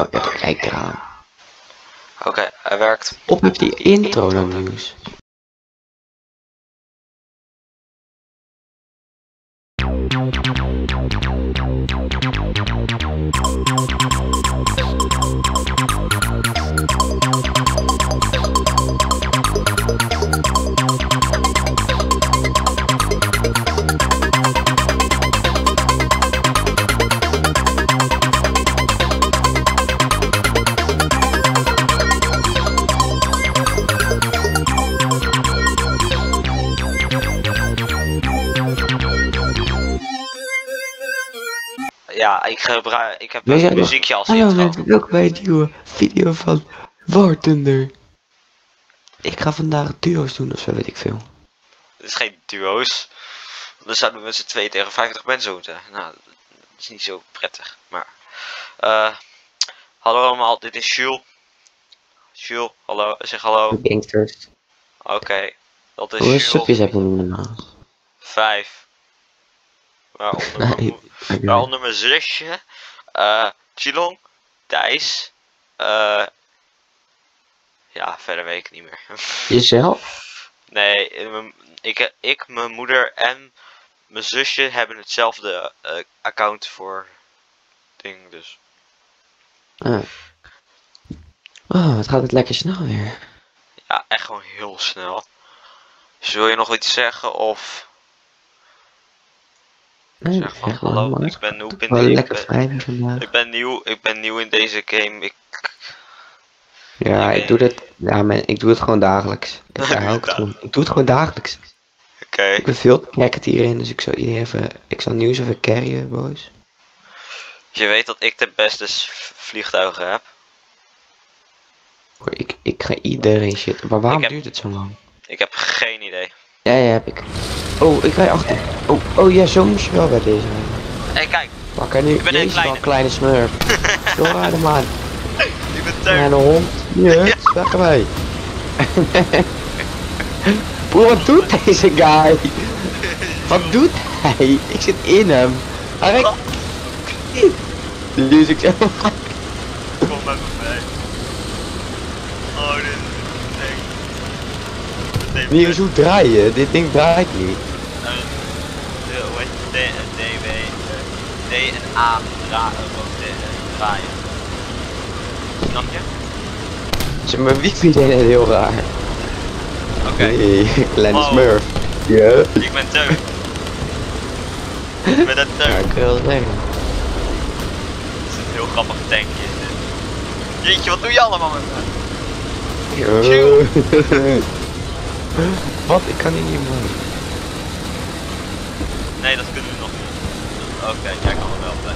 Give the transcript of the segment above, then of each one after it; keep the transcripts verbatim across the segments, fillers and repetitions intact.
Oh ja, kijk eraan. Oké, okay, hij werkt. Op heb die intro dan nieuws. Ja, ik gebruik, ik heb Wees een muziekje als hallo intro. mensen, welkom bij een nieuwe video van War Thunder. Ik ga vandaag duo's doen of zo, weet ik veel. Dit is geen duo's. Dan zouden we met z'n twee tegen vijftig mensen moeten. Nou, dat is niet zo prettig. Maar, uh, hallo allemaal, dit is Jules. Jules, hallo, zeg hallo. Gangsters. Oké, okay, dat is Hoeveel Jules. subjes heb je nu normaal? Vijf. Waaronder, Nee, mijn, waaronder mijn zusje, uh, Chilong, Thijs, uh, ja, verder weet ik niet meer. Jezelf? Nee, ik, ik, mijn moeder en mijn zusje hebben hetzelfde uh, account voor ding, dus. Ah. Oh, het gaat het lekker snel weer. Ja, echt gewoon heel snel. Dus wil je nog iets zeggen of? Nee, zeg van hallo, man. ik ben, hoe ben, wel ik, lekker ben, vrij vandaag. ik ben nieuw, ik ben nieuw in deze game. Ik... Ja, ik doe dit, ja, man, ik doe het gewoon dagelijks. Ik, daar hou ik, het gewoon. Ik doe het gewoon dagelijks. Oké. Okay. Ik ben veel te cracked hierin, dus ik zal iedereen even, ik zal nieuws even carryen, boys. Je weet dat ik de beste vliegtuigen heb. Ik, ik ga iedereen shit. Maar waarom heb, duurt het zo lang? Ik heb geen idee. Ja, ja, heb ik. Oh, ik rij achter. Oh, oh ja, zo moest je wel bij deze. Hé, hey, kijk. Pak er nu. Ik ben een kleine. Wel kleine smurf. Door de man. Ik ben teun. En een hond. Yes, ja. Weg ermee. Bro, wat doet deze guy? Wat doet hij? Ik zit in hem. Hij rijdt. Dus ik zeg. Kom met me mee. Oh, dit is een ding. Wie is hoe draaien? Dit ding draait niet. De, hoe heet het? D, D, W, D en A draaien. draaien. Snap je? Zeg maar, wifi deed het heel raar. Oké. Okay. Hey, kleine wow. smurf. Ja. Yeah. Ik ben teun. Ik ben een teun. Ja, ik wil het zeggen. Het is een heel grappig tankje. Jeetje, wat doe je allemaal met me? Wat? Ik kan hier niet meer. Nee, dat kunnen we nog niet. Oké, okay, jij kan er wel bij.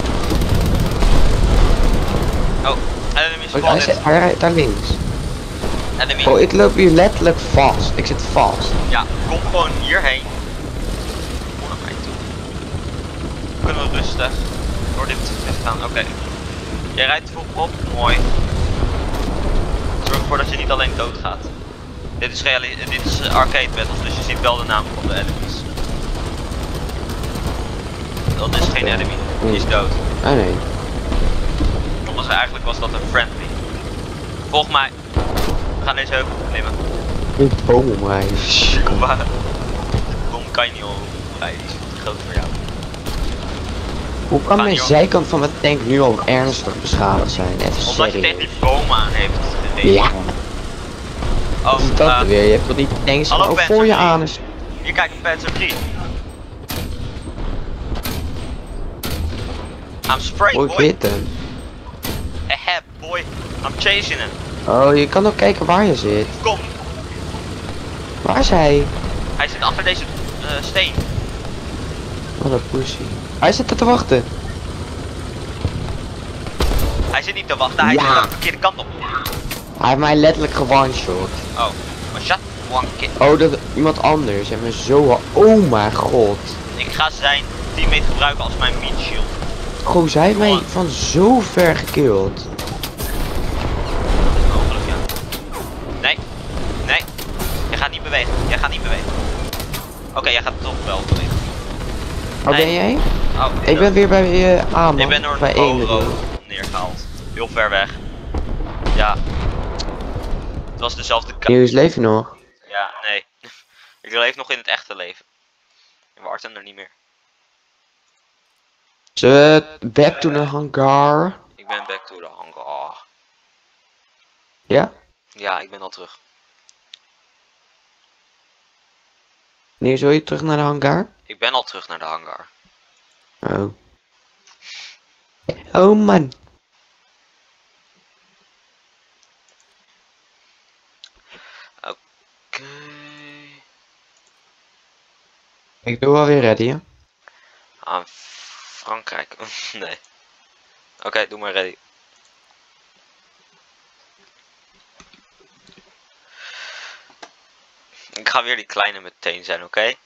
Oh, enemy spotted. Hij rijdt daar links. Enemy. Oh, ik loop hier letterlijk vast. Ik zit vast. Ja, kom gewoon hierheen. Kom naar mij toe. Kunnen we rustig door dit te gaan. Oké. Okay. Jij rijdt voorop. Mooi. Zorg ervoor dat je niet alleen doodgaat. Dit is, dit is arcade battles, dus je ziet wel de naam van de enemies. Dat is geen enemy, die is dood. Ah nee. Anders eigenlijk was dat een friendly. Volg mij. We gaan deze heuvel klimmen. Een boom omrijden. Boom kan je niet omrijden, die is te groot voor jou. Hoe kan mijn zijkant van mijn tank nu al ernstig beschadigd zijn? Even omdat je tegen die boom aan heeft gereden. Ja. Oh, wat is dat uh, weer? Je hebt toch niet tanks oh, voor je anus? Hier kijk, een Panzer drie. I'm spraying, oh, boy. Ik weet hem. Ahead, boy. I'm chasing him. Oh, je kan ook kijken waar je zit. Kom. Waar is hij? Hij zit achter deze uh, steen. Wat een pussy. Hij zit er te wachten. Hij zit niet te wachten, hij ja. zit de verkeerde kant op. Hij heeft mij letterlijk gewone-shot. Oh, was dat one kid? Oh, dat iemand anders. En me zo. Oh mijn god. Ik ga zijn teammate gebruiken als mijn meat shield. Goh, zij heeft mij van zo ver gekilld. Dat is mogelijk, ja. Nee, nee. Jij gaat niet bewegen, jij gaat niet bewegen. Oké, okay, jij gaat toch wel bewegen. Waar nee. ben jij? Oh, ik ben weer bij je uh, aan. Ik ben door bij een Oro neergehaald. Heel ver weg. Ja. Het was dezelfde kamer. Nieuws, leef je nog? Ja, nee. Ik leef nog in het echte leven. En we arten er niet meer. Zullen we back to the hangar? Ik ben back to the hangar. Ja? Ja, ik ben al terug. Nieuws, wil je terug naar de hangar? Ik ben al terug naar de hangar. Oh. Oh man. Oké. Ik doe alweer ready, hè? Aan Frankrijk. Nee. Oké, doe maar ready. Ik ga weer die kleine meteen zijn, oké? Okay?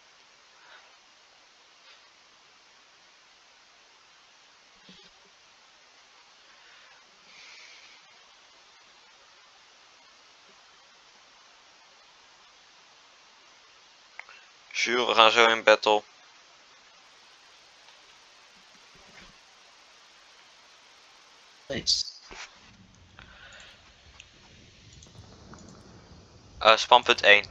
Jules, we gaan zo in battle. Nice. Uh, spanpunt één.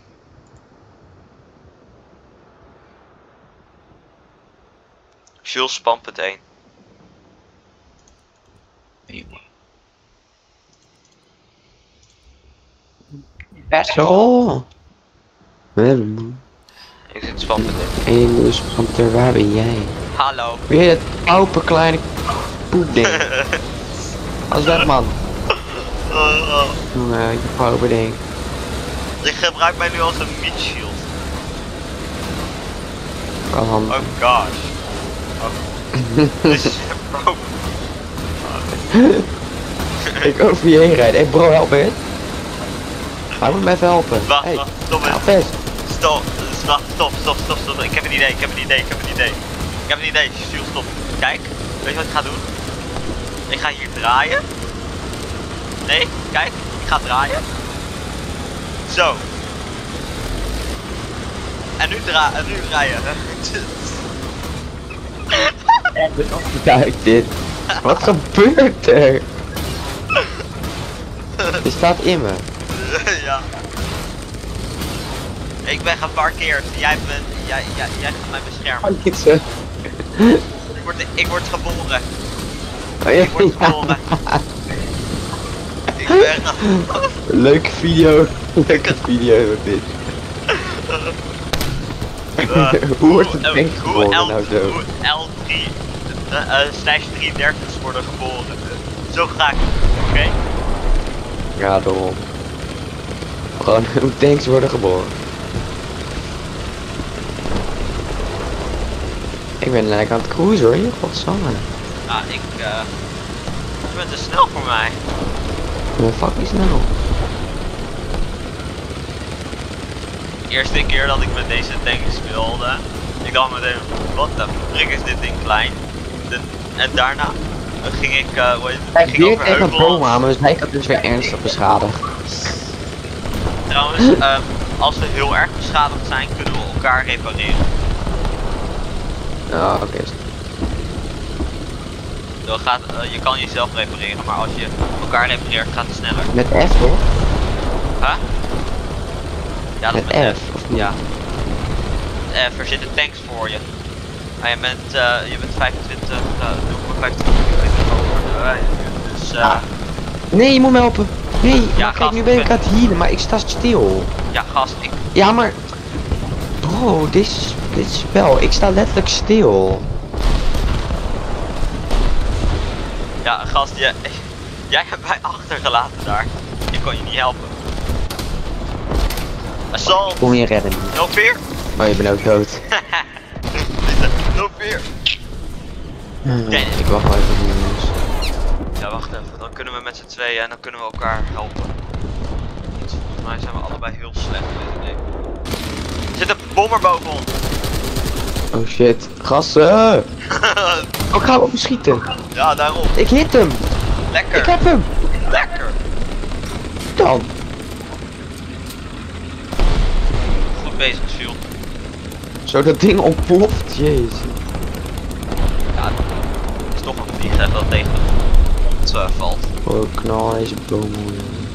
Jules, spanpunt één. Zo. We hebben Ik zit spanpunt één. en je nieuwe spanter, waar ben jij? Hallo. Weer dat open kleine poepding. Als weg man. Jongen, je open ding. Je gebruikt mij nu als een meat shield. Kan handig. Oh gosh. Oh. This is bro. Ik over je heen rijden. Hey bro, help me. Hij moet me even helpen. Wacht, Hey, wacht, stop help eens. eens. Stop, stop, stop, stop, stop, stop. Ik heb een idee, ik heb een idee, ik heb een idee. Ik heb een idee, Jules, stop. Kijk, weet je wat ik ga doen? Ik ga hier draaien. Nee, kijk, ik ga draaien. Zo. En nu dra en nu draaien. Kijk dit. Wat gebeurt er? Je staat in me. Ja. Ik ben geparkeerd. Jij bent, jij, jij, jij gaat mij beschermen. Niet zo. Ik word, ik word geboren. Oh, ja, Ik word geboren. Ik ben leuke video. Leuke video dit. Uh, Hoe wordt het hoe, tank uh, geboren hoe L, nou zo? Hoe L drie uh, uh, slash drieëndertig worden geboren. Zo ga ik het, oké? Okay? Ja, daarom. Gewoon hoe tanks worden geboren. Ik ben lekker aan het cruisen hoor, je godsamme. Ja, ik uh, je bent te snel voor mij. Ik ben fucking snel. De eerste keer dat ik met deze tank speelde, ik dacht meteen, wat de frik is dit ding klein. De, en daarna ging ik, uh, hoe heet het, Hij ging weer over tegen een heuvels. boom aan, dus hij gaat dus weer ernstig beschadigd. Trouwens, uh, als we heel erg beschadigd zijn, kunnen we elkaar repareren. Ja, oké. Okay. Dan gaat, uh, je kan jezelf repareren, maar als je elkaar repareert, gaat het sneller. Met F toch? Huh? Ja, dat Met is met F, F. of niet? Ja. F, er zitten tanks voor je. En je bent, uh, je bent vijfentwintig, uh, nul komma vijfentwintig over. Uh, dus, uh, Ah. Nee, je moet me helpen. Nee, Ja, maar kijk, gast, nu ben ik ben- aan het healen, maar ik sta stil. ja, gast, ik, Ja, maar... Bro, dit is, dit is spel. Ik sta letterlijk stil. ja, gast, je, jij hebt mij achtergelaten daar. Ik kan je niet helpen. Assault, Kom je redden. no fear. Maar je bent ook dood. No fear. Nee, ik wacht wel even op die jongens. Ja, wacht even, dan kunnen we met z'n tweeën en dan kunnen we elkaar helpen. Want volgens mij zijn we allebei heel slecht met dit ding. Er zit een bommer boven ons. Oh shit. Gassen! Oh, ik ga hem op hem schieten. Ja, daarom. Ik hit hem. Lekker. Ik heb hem. Lekker. Dan. Goed bezig, Jules. Zo, dat ding ontploft. Jezus. Ja, het is toch een vliegtuig dat tegen grond uh, valt. Oh, knal deze bomen.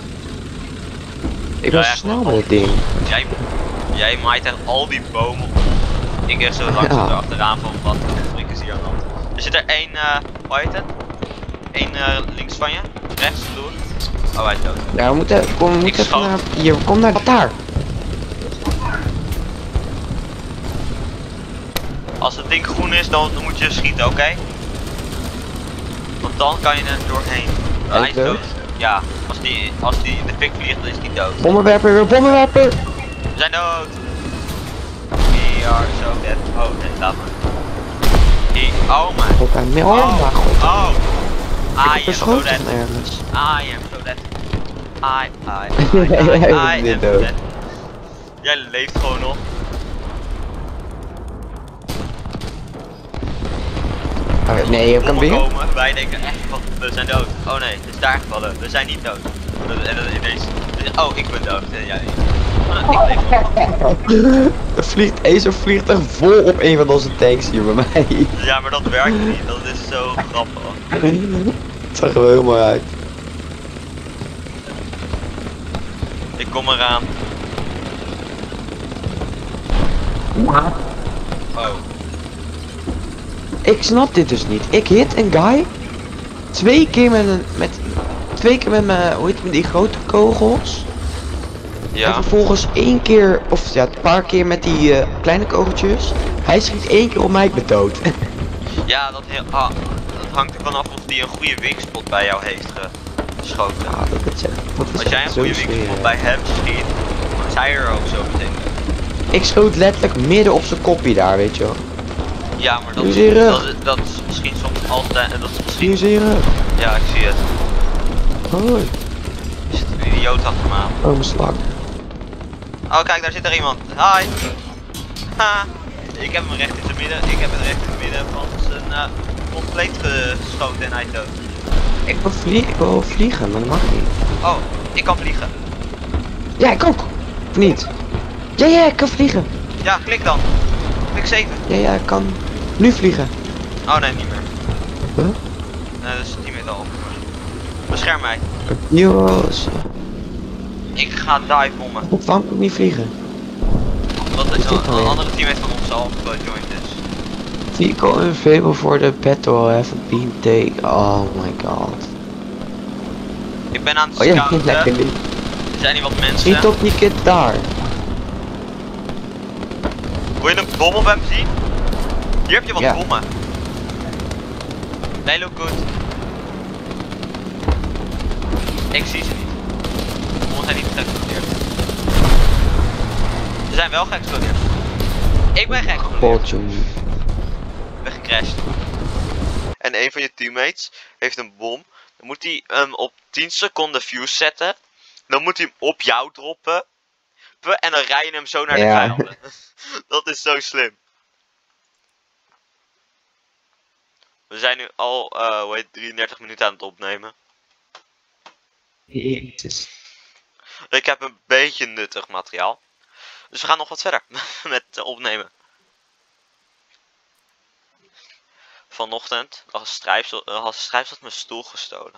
Ik Ja, was echt snel wel. met het ding. Jij, jij maait echt al die bomen op. Ik echt zo langzaam Ja. erachteraan van wat de frik is hier aan de hand. Er zit er één, uh, hoe heet het? Eén uh, links van je, rechts door. Oh, hij is dood. Ja, we moeten, kom, we moeten even schoot. naar, hier, kom naar daar. Als het ding groen is, dan, dan moet je schieten, oké? Okay? Want dan kan je er doorheen. Oh, hij is dood? dood. Ja, als die, als die in de fik vliegt, dan is die dood. Bommenwerper, weer bommenwerper. We zijn dood! We are so dead. Oh, nee, laat maar. He, oh my. Ook aan oh, Oh, mijn god. oh. I am so Verschoten dead. van ergens. I am so dead. I, I, I, I, I, I Jij am bent so dood. dead. Jij leeft gewoon nog. Oh, nee, je hebt hem Bommen weer. komen, wij denken echt van, we zijn dood. Oh nee, het is daar gevallen. We zijn niet dood. En dan ineens, oh ik ben dood. En jij, oh, ik leef nog. Er vliegt, Acer vliegt er vol op een van onze tanks hier bij mij. Ja, maar dat werkt niet. Dat is zo grappig. Het zag er wel helemaal uit. Ik kom eraan. Oh. Ik snap dit dus niet. Ik hit een guy. Twee keer met een, met, twee keer met mijn, hoe heet het, met die grote kogels. En Ja. vervolgens één keer, of ja, een paar keer met die uh, kleine kogeltjes. Hij schiet één keer op mij, ik ben dood. Ja, dat, heel, ah, dat hangt er vanaf of die een goede wingspot bij jou heeft geschoten. Ah, dat is echt, dat is Als jij een echt zo goede smerig. wingspot bij hem schiet, dan is hij er ook zo meteen. Ik schoot letterlijk midden op zijn koppie daar, weet je wel. Ja, maar dat, Hier is hij rug. dat, is- dat is misschien soms altijd, en dat is Zie je misschien, ze hier? ja ik zie het. Hoi. Er zit een idioot achter me aan. Oh, mijn slang. Oh kijk, daar zit er iemand. Hi. Ha. Ik heb hem recht in zijn midden, ik heb hem recht in het midden van zijn uh, compleet geschoten en hij is dood. Ik wil, vlie ik wil vliegen, maar dat mag niet. Oh, ik kan vliegen. Ja, ik ook. Of niet? Ja, ja, ik kan vliegen. Ja, klik dan. Klik zeven. Ja, ja, ik kan nu vliegen. Oh nee, niet meer. Huh? Nee, dat is tien meter al. Bescherm mij. Jongens. Ik ga dive bommen. Waarom kan ik niet vliegen? Want Is een, dit nou een weer? andere teammate van ons al gejoind is. Vehicle unavailable for the battle haven't been taken. Oh my god. Ik ben aan het Oh ja, scouten. lekker niet. Er zijn hier wat mensen. Schiet op die kid daar. Wil je een bom op hem zien? Hier heb je wat Ja. bommen. They look good. Ik zie ze niet. De bommen zijn niet geëxplodeerd. Ze zijn wel geëxplodeerd. Ik ben geëxplodeerd. God, jongen. Ik ben gecrashed. En een van je teammates heeft een bom. Dan moet hij hem op tien seconden fuse zetten. Dan moet hij hem op jou droppen. En dan rij je hem zo naar de Ja. vijanden. Dat is zo slim. We zijn nu al uh, hoe heet, drieëndertig minuten aan het opnemen. Jezus. Ik heb een beetje nuttig materiaal. Dus we gaan nog wat verder met uh, opnemen. Vanochtend had Strijps, uh, had Strijps had mijn stoel gestolen.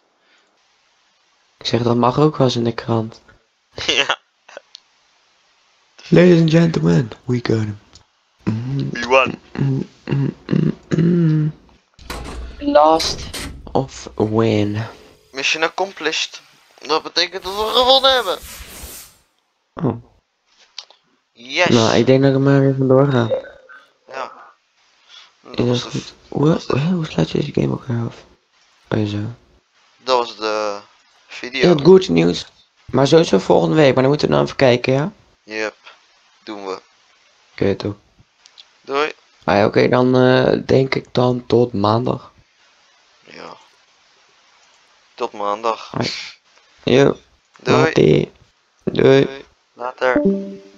Ik zeg, dat mag ook wel eens in de krant. Ja, Ladies and gentlemen, we got him. Mm, wie won? mm, mm, mm, mm. Lost of win. Mission accomplished. Dat betekent dat we gewonnen hebben. Oh. Yes. Nou, ik denk dat ik er maar weer vandoor ga. Ja. Dat Is was, dat de, goed? Hoe, hoe, hoe sluit je deze game ook weer af? Oh, ja, zo. dat was de video. Heel goed nieuws. Maar sowieso volgende week, maar dan moeten we dan even kijken, ja? Yep. Doen we. Oké, toch. Doei. Ah, ja, oké, dan eh, denk ik dan tot maandag. Ja. Tot maandag. Yo. Doei. Doei. Doei. Doei. Later.